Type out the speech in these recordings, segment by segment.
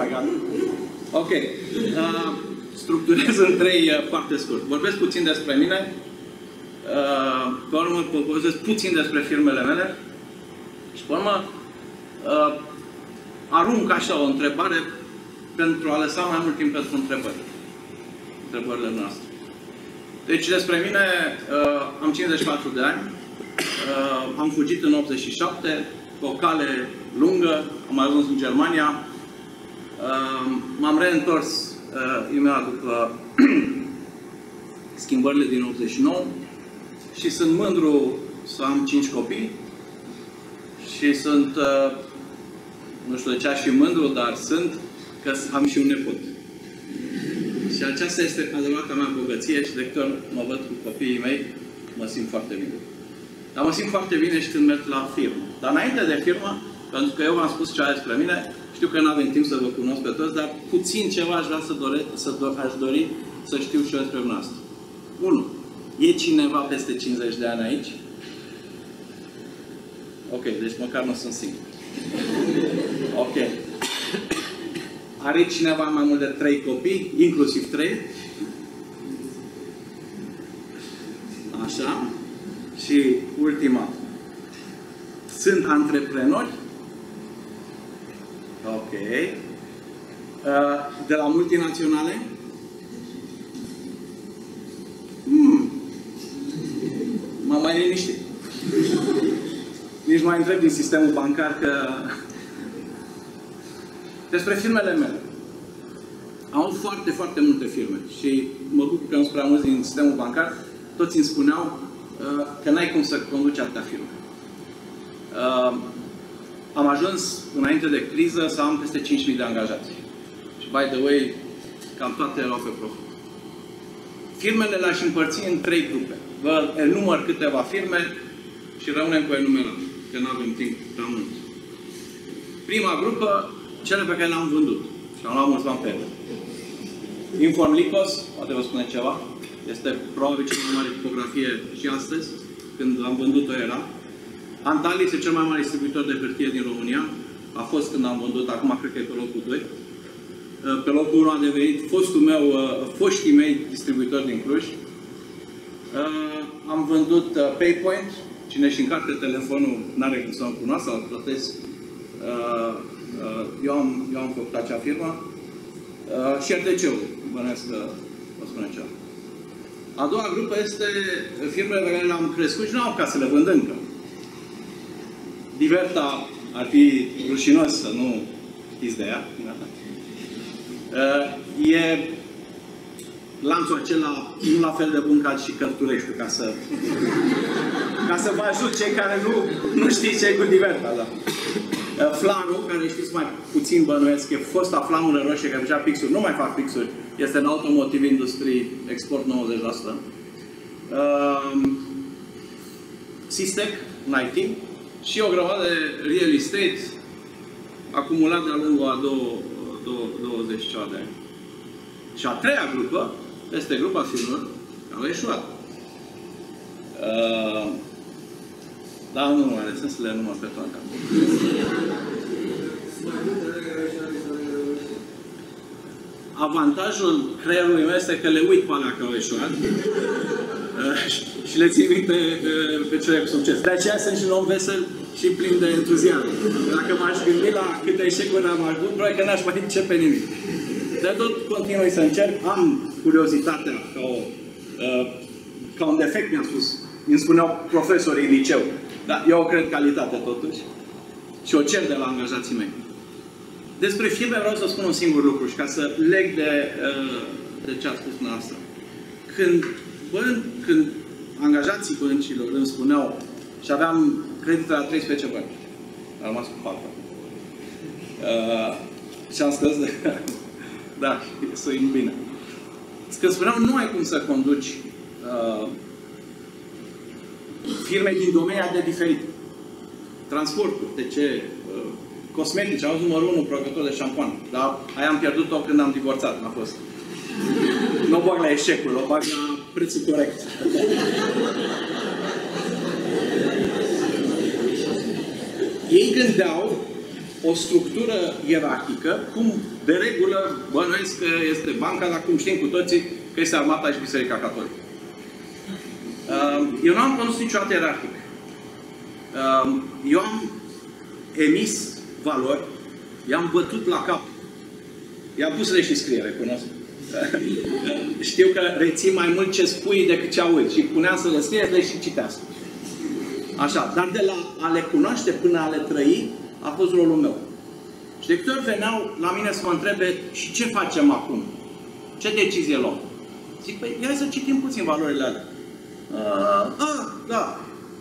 mai gata. Ok. Structurez în 3 foarte scurt. Vorbesc puțin despre mine. Pe urmă, vorbesc puțin despre firmele mele. Și pe urmă, arunc așa o întrebare pentru a lăsa mai mult timp pentru întrebările noastre. Deci, despre mine, am 54 de ani, am fugit în 87, pe o cale lungă, am ajuns în Germania, m-am reîntors imediat după schimbările din 89 și sunt mândru să am 5 copii și sunt, nu știu de ce aș fi mândru, dar sunt, că am și un nepot. Și aceasta este adevărata mea bogăție și de câte ori mă văd cu copiii mei, mă simt foarte bine. Dar mă simt foarte bine și când merg la firmă. Dar înainte de firmă, pentru că eu v-am spus ceva despre mine, știu că nu avem timp să vă cunosc pe toți, dar puțin ceva aș vrea aș dori să știu și eu despre noastră. 1. E cineva peste 50 de ani aici? Ok, deci măcar nu sunt singur. Ok. Are cineva mai mult de 3 copii, inclusiv 3? Așa. Și ultima. Sunt antreprenori? Ok. De la multinaționale? M-am mai liniștit. Nici mai întreb din sistemul bancar că... Despre firmele mele. Am foarte, foarte multe firme și mă bucur că am prea mulți din sistemul bancar. Toți îmi spuneau că n-ai cum să conduci atâtea firme. Am ajuns, înainte de criză, să am peste 5.000 de angajați. Și, by the way, cam toate erau pe profit. Firmele le-aș împărți în 3 grupe. Vă enumăr câteva firme și rămânem cu enumerat, că nu avem timp prea mult. Prima grupă, cele pe care le-am vândut. Și am luat mulți bani pe ele. Inform Lycos, poate vă spune ceva. Este probabil cea mai mare tipografie și astăzi, când am vândut-o era. Antalis este cel mai mare distribuitor de hârtie din România. A fost când am vândut, acum cred că e pe locul 2. Pe locul 1 a devenit foștii mei distribuitori din Cluj. Am vândut PayPoint. Cine și încarcă telefonul n-are cum să mă cunoască, îl plătesc. Eu am făcut acea firmă. Și RTC-ul, bănuiesc că vă spune ceva. A doua grupă este firmele pe care le-am crescut și nu am ca să le vând încă. Diverta ar fi rușinos să nu știți de ea. E lanțul acela nu la fel de bun ca și Cărtureștiul, ca să vă ajut cei care nu știți ce e cu Diverta. Da. Flanul, care știți mai puțin bănuiesc, e fosta Flamură Roșie, care făcea pixuri, nu mai fac pixuri, este în Automotive Industry, export 90%. Sistec, în IT, și o grămadă de real estate acumulat de-a lungul a 20 ceva de ani. Și a treia grupă este grupa firmelor care au eșuat. Dar nu are sens să le număr pe toate. Avantajul creierului meu este că le uit pe alea că au eșuat și le țin minte pe cele cu succes. De aceea sunt și un om vesel și plin de entuziasm. Dacă m-aș gândi la câte eșecuri am avut, probabil că n-aș mai începe nimic. De tot continui să încerc. Am curiozitatea ca un defect, mi-am spus. Îmi spuneau profesorii în liceu. Dar eu o cred calitate totuși. Și o cer de la angajații mei. Despre firme vreau să spun un singur lucru și ca să leg de ce ați spus dumneavoastră. Când angajații băncilor îmi spuneau și aveam credite la 13 bănci. Am rămas cu 4. Și am scos de... Da, să îi bine. Când spuneau, nu ai cum să conduci firme din domenii de diferite. Transportul, de ce? Cosmetici, am fost numărul 1 producător de șampoane. Dar aia am pierdut-o când am divorțat, n-a fost. Nu o bag la eșecul, o bag la prețul corect. Ei gândeau o structură ierarhică, cum de regulă bănuiesc că este banca, dar cum știm cu toții că este armata și Biserica Catolică. Eu nu am condus niciodată ierarhic. Eu am emis valori, i-am bătut la cap. I-am pus și scrie, recunosc. Știu că reții mai mult ce spui decât ce auzi. Și puneam să le scrie, și citească. Așa, dar de la a le cunoaște până a le trăi, a fost rolul meu. Și de câte ori veneau la mine să mă întrebe, și ce facem acum? Ce decizie luăm? Zic, păi, hai să citim puțin valorile alea. Da.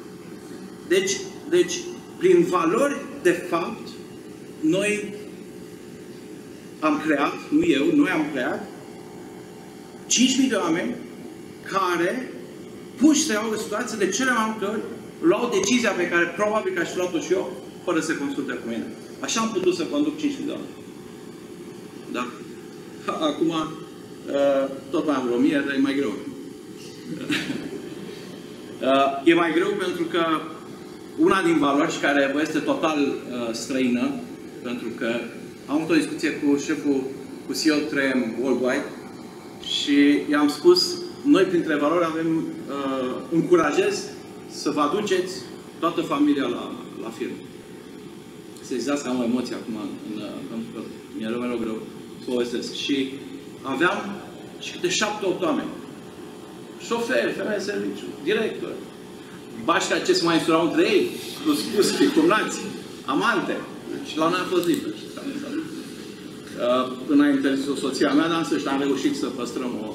Deci, prin valori, de fapt, noi am creat, nu eu, noi am creat 5.000 de oameni care puși să iau o situație de cele mai multe ori luau decizia pe care probabil că aș fi luat-o și eu, fără să consulte cu mine. Așa am putut să conduc 5.000 de oameni. Da? Acum, tot mai am vreo 1000, dar e mai greu. E mai greu pentru că una din valori și care vă este total străină, pentru că am avut o discuție cu șeful, cu CEO 3M Worldwide și i-am spus, noi printre valori avem, încurajez să vă aduceți toată familia la firmă. Se ziceați că am o emoție acum, pentru că mi-e rău greu să povestesc. Și aveam și câte 7-8 oameni. Șoferi, femei de serviciu, director, bașca ce se mai însurau între ei, plus cumnați, amante. Și la noi a fost liber. Până a interzis-o soția mea, dar însăși am reușit să păstrăm o...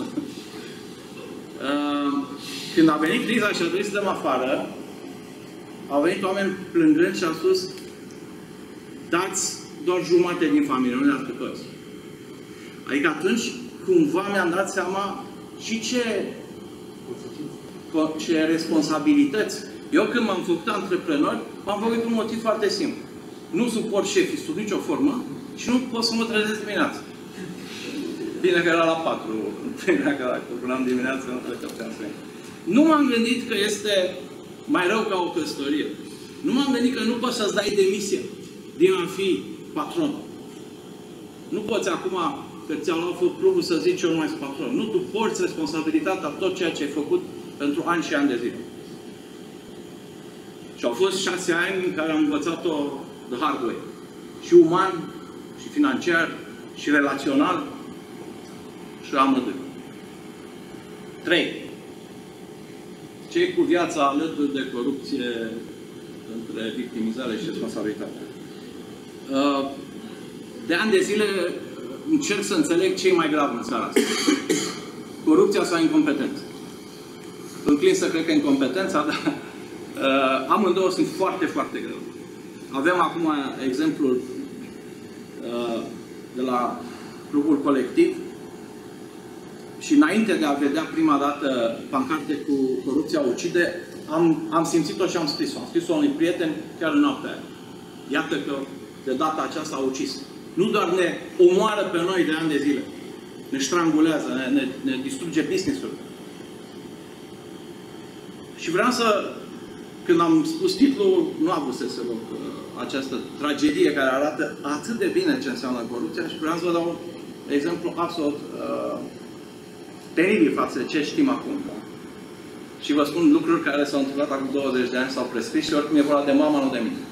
Când a venit criza și a trebuit să dăm afară, au venit oameni plângând și au spus, dați doar jumate din familie, nu dați pe toți. Adică atunci, cumva mi-am dat seama și ce responsabilități. Eu când m-am făcut antreprenor, m-am făcut un motiv foarte simplu. Nu suport șefii sub nicio formă și nu pot să mă trezesc dimineața. Bine că era la 4, bine că era cu dimineața, nu cred că puteam să Nu m-am gândit că este mai rău ca o căsătorie. Nu m-am gândit că nu poți să-ți dai demisia din a fi patron. Nu poți acum, că ți-au luat clubul să zici eu nu mai sunt patron. Nu, tu porți responsabilitatea tot ceea ce ai făcut pentru ani și ani de zile. Și au fost 6 ani în care am învățat-o the hard way. Și uman, și financiar, și relațional, și amândoi. 3. Ce-i cu viața alături de corupție între victimizare și responsabilitate? De ani de zile încerc să înțeleg ce e mai grav în țara asta. Corupția sau incompetența. Înclin să cred că incompetența, dar amândouă sunt foarte, foarte greu. Avem acum exemplul de la clubul colectiv și înainte de a vedea prima dată pancarte cu corupția ucide, am simțit-o și am scris-o. Am scris-o unui prieten chiar în noaptea aia. Iată că de data aceasta a ucis. Nu doar ne omoară pe noi de ani de zile, ne ștrangulează, ne distruge business-ul. Și vreau să, când am spus titlul, nu am vrut să se loc această tragedie care arată atât de bine ce înseamnă corupția și vreau să vă dau un exemplu absolut teribil față de ce știm acum. Și vă spun lucruri care s-au întâmplat acum 20 de ani, s-au prescris și oricum e vorba de mama, nu de mine.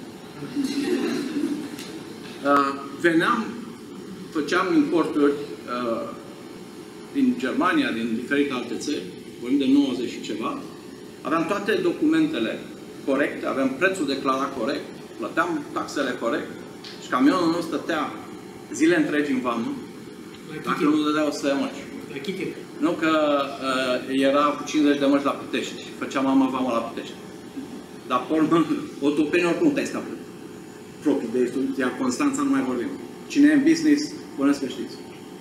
Veneam, făceam importuri din Germania, din diferite alte țări, vorbim de 90 și ceva, aveam toate documentele corecte, aveam prețul declarat corect, plăteam taxele corect și camionul nostru stătea zile întregi în vamă, dacă nu dădea 100 de mărci. Nu că era cu 50 de mărci la Pitești și făcea mama vamă la Pitești. Dar pe urmă, Otopeni oricum te-ai stat proprii de instituția Constanța, nu mai vorbim. Cine e în business, bănesc că știți.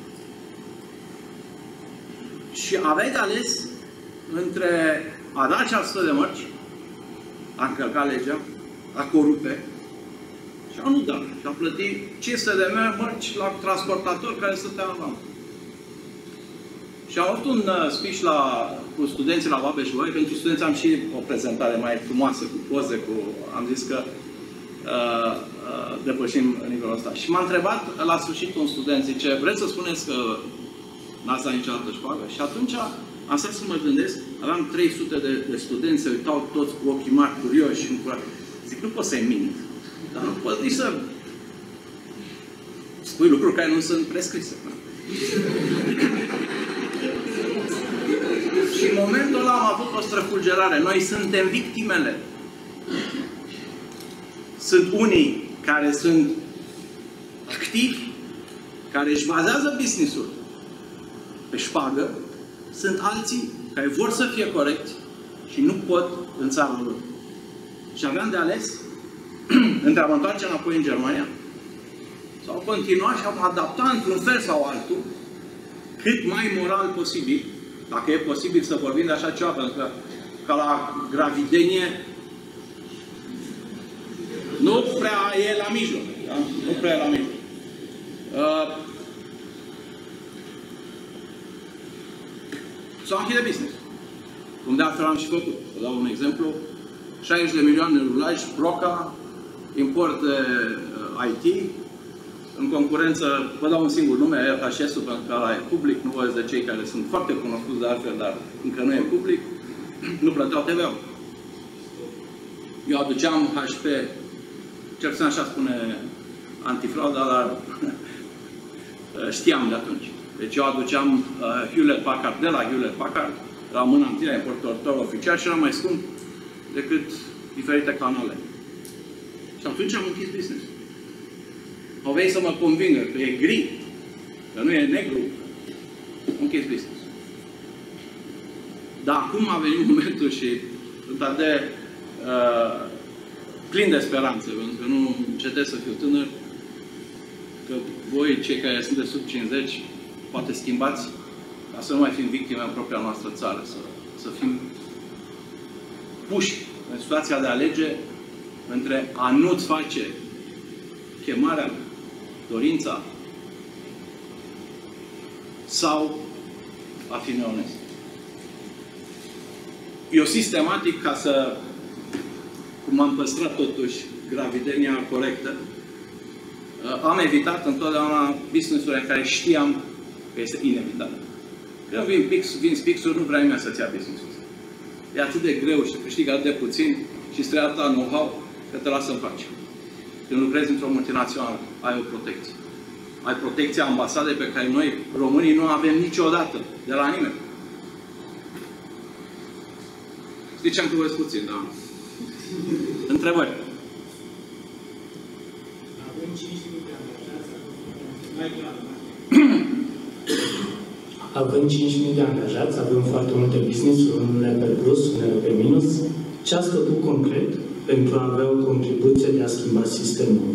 Și aveai de ales între a da acea 100 de mărci, a încălca legea, a corupe, și a nu da. Și a plătit 500 de mărci la transportator care stătea în vamă. Și am avut un speech cu studenții la Babeș-Bolyai. Pentru studenți am și o prezentare mai frumoasă, cu poze, am zis că depășim nivelul ăsta. Și m-a întrebat la sfârșit un student, zice, vreți să spuneți că n-ați dat niciodată șpagă? Și atunci am stat să mă gândesc, aveam 300 de studenți, se uitau toți cu ochii mari, curioși și încurați. Zic, nu pot să-i mint, dar nu pot nici să spui lucruri care nu sunt prescrise. Și în momentul ăla am avut o străfulgerare. Noi suntem victimele. Sunt unii care sunt activi, care își bazează business-ul pe șpagă, sunt alții care vor să fie corecți și nu pot în țara lor. Și aveam de ales între a mă întoarce înapoi în Germania sau continua și am adaptat într-un fel sau altul cât mai moral posibil, dacă e posibil să vorbim de așa ceva, pentru că ca la gravidenie nu prea e la mijloc. Da? Nu prea e la mijloc. S-au închide business. Cum de altfel am și făcut. Vă dau un exemplu. 60 de milioane de rulaj, Broca, import de IT, în concurență, vă dau un singur nume, HS-ul, pentru că ăla e public, nu vorbesc de cei care sunt foarte cunoscuți de altfel, dar încă nu e public, nu plăteau TVA-ul. Eu aduceam HP, cel puțin așa spune antifrauda, dar știam de atunci. Deci eu aduceam Hewlett-Packard de la Hewlett-Packard, la mâna întâi a importatorul oficial și era mai scump decât diferite canale. Și atunci am închis business. Au venit să mă convingă că e gri, că nu e negru, am închis business. Dar acum a venit momentul și de plin de speranță, pentru că nu încetez să fiu tânăr, că voi, cei care sunteți sub 50, poate schimbați ca să nu mai fim victime în propria noastră țară, să fim puși în situația de a alege între a nu-ți face chemarea, dorința sau a fi neonest. Eu sistematic, ca să cum am păstrat totuși gravidenia corectă, am evitat întotdeauna business-uri în care știam că este inevitabil. Când vin pixuri, nu vrea nimeni să-ți ia business-ul ăsta. E atât de greu și câștigă atât de puțin și îți trebuie atâta know-how că te lasă în pace. Când lucrezi într-o multinațională, ai o protecție. Ai protecția ambasadei pe care noi, românii, nu avem niciodată de la nimeni. Ziceam că vă puțin, da? Întrebări? Avem 5.000 de angajați. Avem 5.000 de angajați, avem foarte multe business-uri, unele pe plus, unele pe minus. Ce ați făcut concret pentru a avea o contribuție de a schimba sistemul?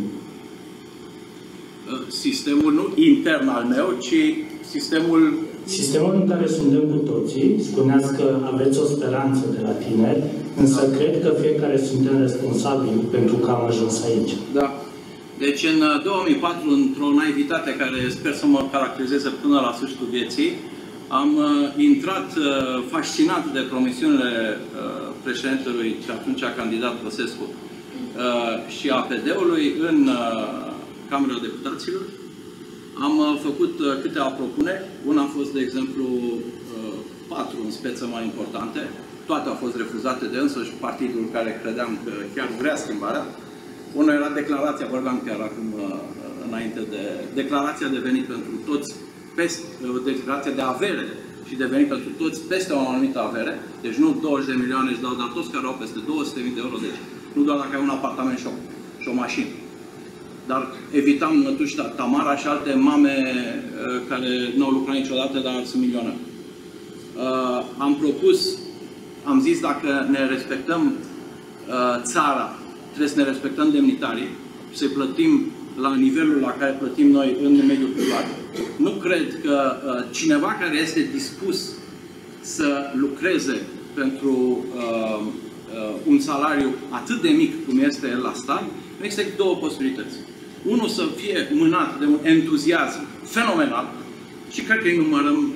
Sistemul nu intern al meu, ci sistemul... Sistemul în care suntem cu toții, spuneați că aveți o speranță de la tineri, însă cred că fiecare suntem responsabili pentru că am ajuns aici. Da. Deci în 2004, într-o naivitate care sper să mă caracterizeze până la sfârșitul vieții, am intrat fascinat de promisiunile președintelui și atunci candidat Băsescu și a PD-ului în Camera Deputaților. Am făcut câteva propuneri. Una a fost, de exemplu, 4 în speță mai importante. Toate au fost refuzate de însuși partidul care credeam că chiar vrea schimbarea. Una era declarația, vorbeam chiar acum înainte de declarația de venit pentru toți, declarația de avere și de venit pentru toți peste o anumită avere. Deci nu 20 de milioane își dau, dar toți care au peste 200.000 de euro. Deci nu doar dacă ai un apartament și o mașină. Dar evitam mătuși Tamara și alte mame care nu au lucrat niciodată, dar sunt milionari. Am propus, am zis, dacă ne respectăm țara, trebuie să ne respectăm demnitarii și să-i plătim la nivelul la care plătim noi în mediul privat. Nu cred că cineva care este dispus să lucreze pentru un salariu atât de mic cum este el la stat, nu există două posibilități. Unul, să fie mânat de un entuziasm fenomenal și cred că îi numărăm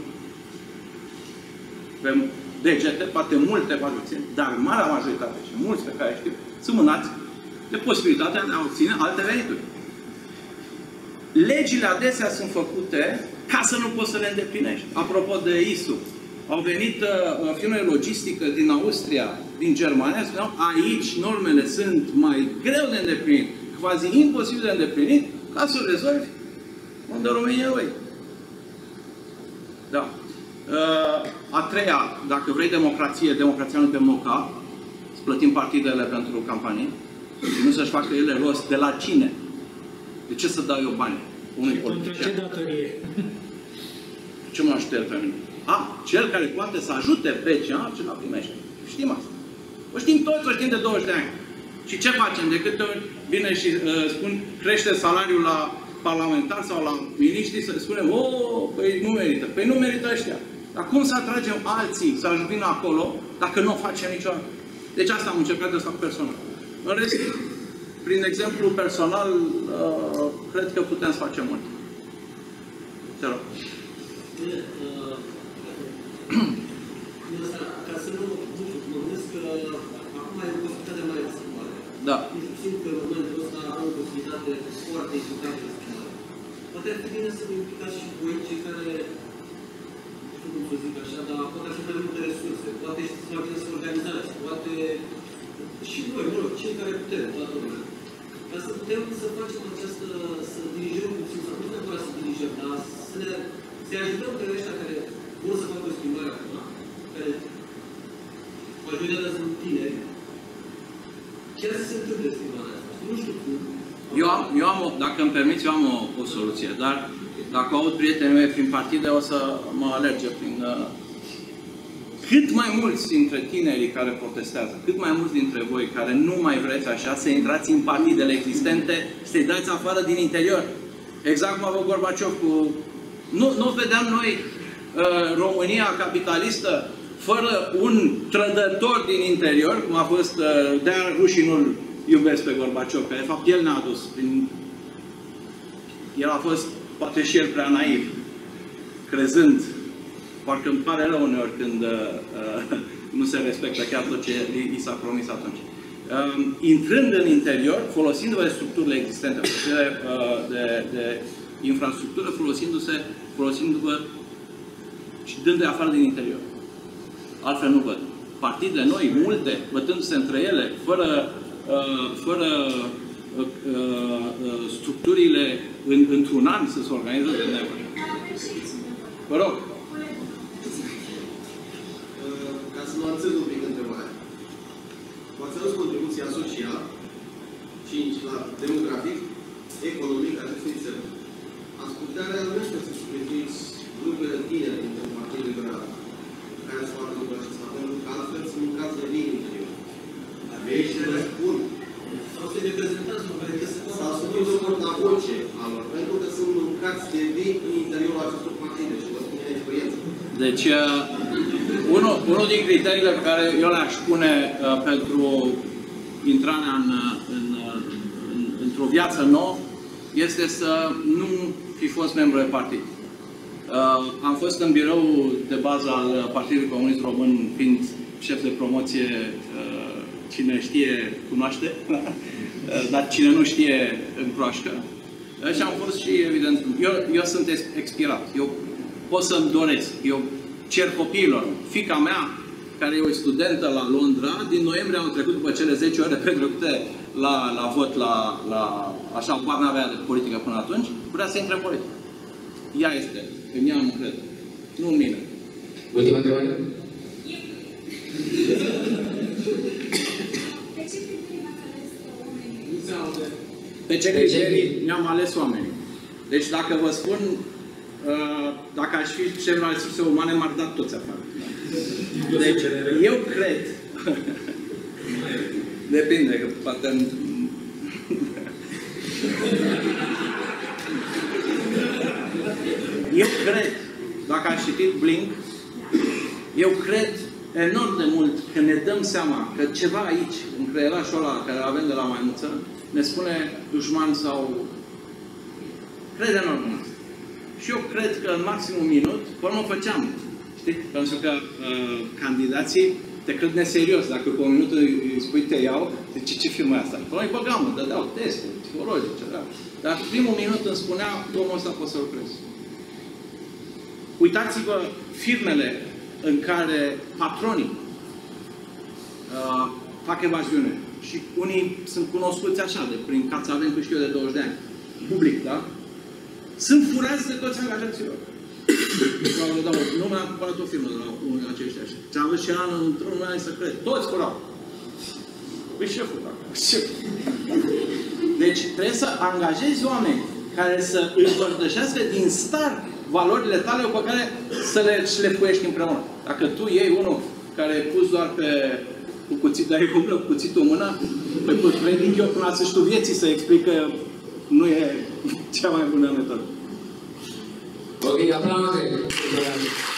pe degete, poate multe, poate puțin, dar marea majoritate și mulți pe care știu, sunt mânați de posibilitatea de a obține alte venituri. Legile adesea sunt făcute ca să nu poți să le îndeplinești. Apropo de ISU, au venit firme logistică din Austria, din Germania, spuneau, aici normele sunt mai greu de îndeplinit, quasi imposibil de îndeplinit, ca să o rezolvi unde România lui. Da. A treia, dacă vrei democrație, democrația nu pe moca, să plătim partidele pentru campanii și nu să-și facă ele rost de la cine. De ce să dau eu bani unui politician? Ce datorie? Ce mă ajută el pe mine? Cel care poate să ajute pe cineva primește. Știm asta. O știm toți, o știm de 20 de ani. Și ce facem? De câte ori vine și spun, crește salariul la parlamentar sau la miniștri, să spunem, păi nu merită. Păi nu merită ăștia. Dar cum să atragem alții să vină acolo dacă nu o facem niciodată? Deci asta am încercat de asta personal. În rest, prin exemplu personal, cred că putem să facem mult. Te rog. Ca să nu mă gândesc că acum e o posibilitate mai de schimbare. Da. Simt că în momentul ăsta am o posibilitate foarte importantă de schimbare. Poate ar fi bine să vă implicați și voi, cei care, nu știu cum să zic așa, dar poate ar fi mai multe resurse, poate să mai bine să organizați, poate și noi, mă rog, cei care putem, toată lumea. Ca să putem să facem această, să dirijăm puțin, sau nu neapărat să dirijăm, dar să-i ajutăm pe ăștia care vor să facă o schimbare acum, care majoritatea sunt tineri, chiar să se întâmple schimbarea asta. Nu știu cum. Dacă îmi permiți, eu am o soluție, dar dacă aud prietenii mei prin partide, o să mă alerge prin... Cât mai mulți dintre tinerii care protestează, cât mai mulți dintre voi care nu mai vreți așa, să intrați în partidele existente, să-i dați afară din interior. Exact cum a făcut Gorbaciov cu... Nu vedeam noi România capitalistă fără un trădător din interior, cum a fost, de-aia rușii nu-l iubesc pe Gorbaciov, că de fapt el ne-a dus prin... El a fost poate și el prea naiv, crezând, parcă îmi pare rău uneori când nu se respectă chiar tot ce i s-a promis atunci. Intrând în interior, folosindu-vă de structurile existente, de infrastructură, folosindu-vă și dându-i afară din interior. Altfel nu văd. Partide noi, multe, bătându-se între ele, fără structurile într-un an să se organizeze de nevoie. Vă rog. Ca să nuanțez un pic întrebarea. V-ați adus contribuția social, 5 la demografic, economic, acestui țări. Ascultarea nu este să supraviețuiți lucrurile tinere dintr-un partid liberal care să facă lucrul acesta, pentru că altfel sunt mâncați de vin în interior. Ei și le spun. Sau să reprezentați o care sau să fiu de acord la voce a lor, pentru că sunt mâncați de vin în interiorul acestor partide și vă spun din experiență. Deci, unul din criteriile pe care eu le-aș pune pentru intrarea într-o viață nouă este să nu fi fost membru de partid. Am fost în birou de bază al Partidului Comunist Român, fiind șef de promoție, cine știe, cunoaște, dar cine nu știe, împroașcă. Și am fost și, evident, eu sunt expirat. Eu pot să-mi doresc. Eu cer copiilor. Fiica mea, care e o studentă la Londra, din noiembrie am trecut după cele 10 ore petrecute la vot, așa, bar n-avea de politică până atunci, vrea să intre în politică. Ea este. În ea am încredere. Nu în mine. Ultima întrebare? Pe ce criterii mi-am ales oamenii? Deci dacă vă spun, dacă aș fi șef la resurse umane, m-ar da toți afară. Deci, eu cred... Depinde, că poate... Eu cred, dacă aș citi Blink, eu cred enorm de mult că ne dăm seama că ceva aici, în creierașul ăla care avem de la maimuță, ne spune dușman sau... Cred enorm în asta. Și eu cred că în maxim un minut, până mă făceam, știi? Pentru că candidații te cred neserios. Dacă pe un minut îi spui te iau, zice, ce firmă e asta? Păi băgam, îmi dădeau teste psihologice, da? Dar primul minut îmi spunea, omul ăsta poți să lucrezi. Uitați-vă firmele în care patronii fac evaziune. Și unii sunt cunoscuți așa, de prin Cațavencu, știu eu, de 20 de ani. Public, da? Sunt furați de toți angajaților. Eu dau nume, am cumpărat o firmă de la unul din aceștia. Și am văzut și an într-un an secret. Toți furau. Păi șeful, da. Deci trebuie să angajezi oameni care să împărtășească din start valorile tale pe care să le șlefuiești împreună. Dacă tu iei unul care e pus doar cu cuțit, dar e cu cuțitul în mână, păi predic eu până la sfârșitul vieții să explic că nu e cea mai bună metodă. Ok, aplauze!